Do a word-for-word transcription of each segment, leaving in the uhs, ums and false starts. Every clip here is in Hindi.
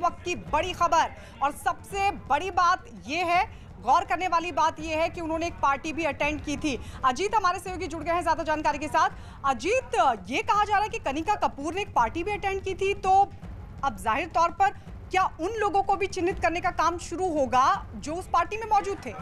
वक्त की बड़ी खबर और सबसे बड़ी बात यह है, गौर करने वाली बात यह है कि उन्होंने एक पार्टी भी अटेंड की थी। अजीत हमारे सहयोगी जुड़ गए हैं ज्यादा जानकारी के साथ। अजीत, ये कहा जा रहा है कि कनिका कपूर ने एक पार्टी भी अटेंड की थी, तो अब जाहिर तौर पर क्या उन लोगों को भी चिन्हित करने का काम शुरू होगा जो उस पार्टी में मौजूद थे?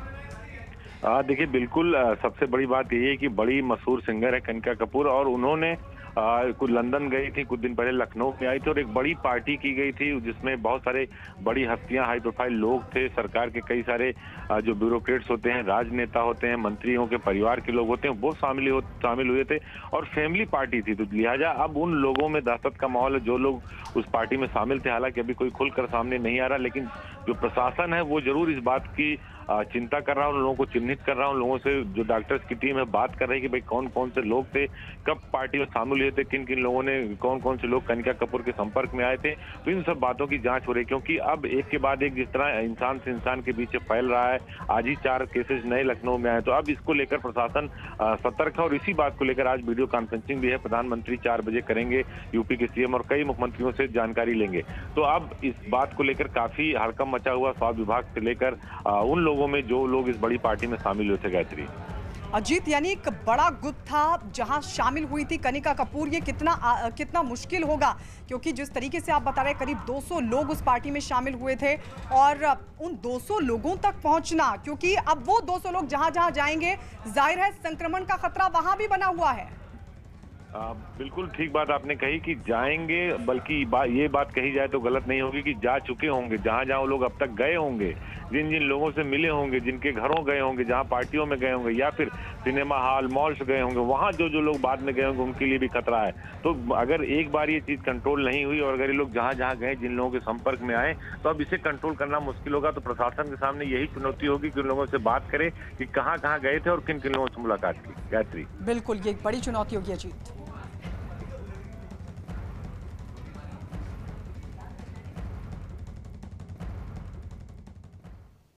देखिए, बिल्कुल सबसे बड़ी बात यही है कि बड़ी मशहूर सिंगर है कनिका कपूर और उन्होंने कुछ लंदन गई थी, कुछ दिन पहले लखनऊ में आई थी और एक बड़ी पार्टी की गई थी जिसमें बहुत सारे बड़ी हस्तियां, हाई प्रोफाइल लोग थे। सरकार के कई सारे जो ब्यूरोक्रेट्स होते हैं, राजनेता होते हैं, मंत्रियों के परिवार के लोग होते हैं, वो शामिल हो शामिल हुए थे और फैमिली पार्टी थी। तो लिहाजा अब उन लोगों में दहशत का माहौल है जो लोग उस पार्टी में शामिल थे। हालांकि अभी कोई खुलकर सामने नहीं आ रहा, लेकिन जो प्रशासन है वो जरूर इस बात की चिंता कर रहा है, उन लोगों को चिन्हित कर रहा है। उन लोगों से जो डॉक्टर्स की टीम है बात कर रही है कि भाई कौन कौन से लोग थे, कब पार्टी में शामिल हुए थे, किन किन लोगों ने, कौन कौन से लोग कनिका कपूर के संपर्क में आए थे। तो इन सब बातों की जांच हो रही है, क्योंकि अब एक के बाद एक जिस तरह इंसान से इंसान के बीच फैल रहा है, आज ही चार केसेस नए लखनऊ में आए, तो अब इसको लेकर प्रशासन सतर्क है और इसी बात को लेकर आज वीडियो कॉन्फ्रेंसिंग भी है। प्रधानमंत्री चार बजे करेंगे, यूपी के सीएम और कई मुख्यमंत्रियों से जानकारी लेंगे। तो अब इस बात को लेकर काफी हड़कंप मचा हुआ, स्वास्थ्य विभाग से लेकर उन लोगों में जो लोग इस बड़ी पार्टी में शामिल हुए थे। गायत्री, अजीत, यानी एक बड़ा गुट था जहां शामिल हुई थी कनिका कपूर। ये कितना आ, कितना मुश्किल होगा, क्योंकि जिस तरीके से आप बता रहे हैं करीब दो सौ लोग उस पार्टी में शामिल हुए थे और उन दो सौ लोगों तक पहुंचना, क्योंकि अब वो दो सौ लोग जहां जहां जाएंगे जाहिर है संक्रमण का खतरा वहां भी बना हुआ है। आ, बिल्कुल ठीक बात आपने कही कि जाएंगे, बल्कि बा, ये बात कही जाए तो गलत नहीं होगी कि जा चुके होंगे, जहां जहां लोग अब तक गए होंगे, जिन जिन लोगों से मिले होंगे, जिनके घरों गए होंगे, जहां पार्टियों में गए होंगे या फिर सिनेमा हॉल, मॉल्स गए होंगे, वहां जो जो लोग बाद में गए होंगे उनके लिए भी खतरा है। तो अगर एक बार ये चीज कंट्रोल नहीं हुई और अगर ये लोग जहां जहां गए, जिन लोगों के संपर्क में आए, तो अब इसे कंट्रोल करना मुश्किल होगा। तो प्रशासन के सामने यही चुनौती होगी कि उन लोगों से बात करे कि कहाँ कहाँ गए थे और किन किन लोगों से मुलाकात की। गायत्री, बिल्कुल ये एक बड़ी चुनौती होगी अजीत।